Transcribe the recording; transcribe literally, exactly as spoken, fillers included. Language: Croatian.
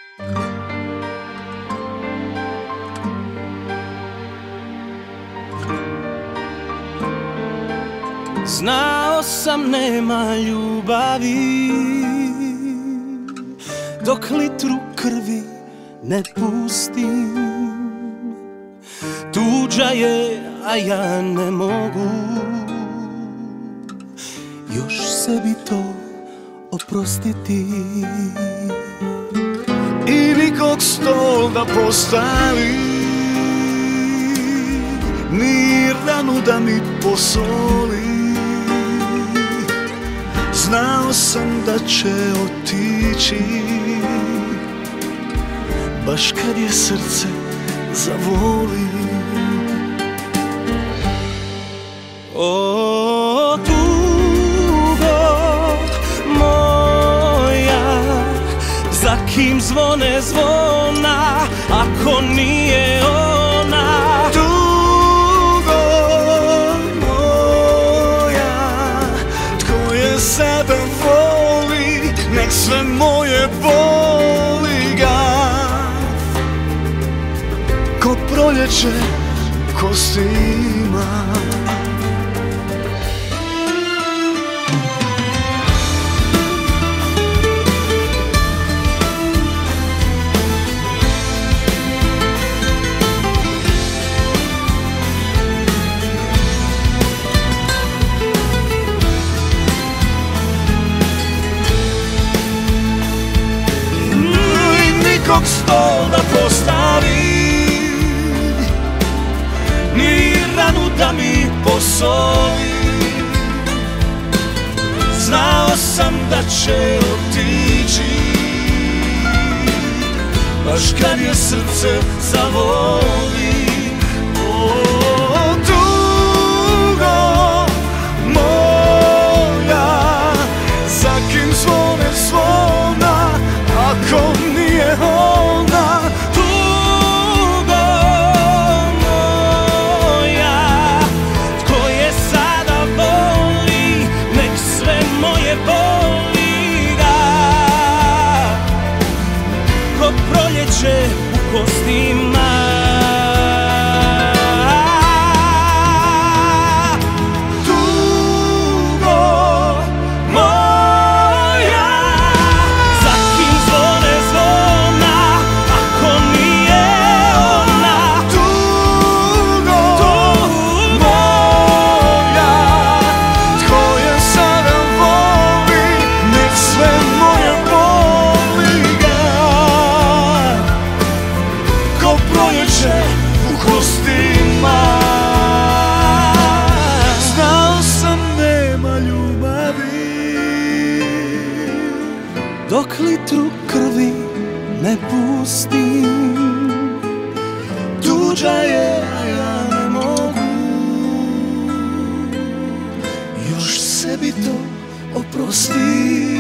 Znao sam nema ljubavi dok litru krvi ne pustim. Tuđa je, a ja ne mogu još sebi to oprostiti. I nikog stol da postavi, ni ranu da mi posoli. Znao sam da će otići, baš kad je srce zavoli. O tugo moja, za kim zvone zvona, ako nije ona? Tugo moja, tko je sada voli, nek sve moje boli ga. Ko proljeće u kostima, nikog stol da postavi, ni ranu da mi posoli. Znao sam da će otići, baš kad je srce zavoli. O, tugo moja, za kim zvone zvona, ako nije ona? Tugo moja, tko je sada voli, nek sve moje boli ga. Ko proljeće u kostima, u kostima. Znao sam nema ljubavi dok litru krvi ne pustim. Tuđa je, a ja ne mogu još sebi to oprostim.